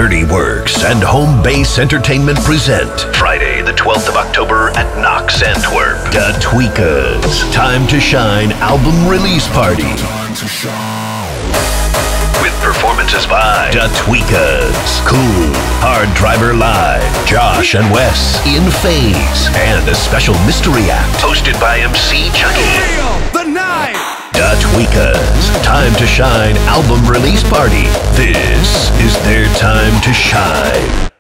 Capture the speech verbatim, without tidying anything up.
Dirty Workz and Home Base Entertainment present Friday the twelfth of October at Noxx Antwerp. The Tweekaz Time to Shine album release party. With performances by The Tweekaz, Coone, Hard Driver Live, Josh and Wesz in Phase, and a special mystery act hosted by M C Chucky. The night! The Tweekaz Time to Shine album release party. This is their time to shine.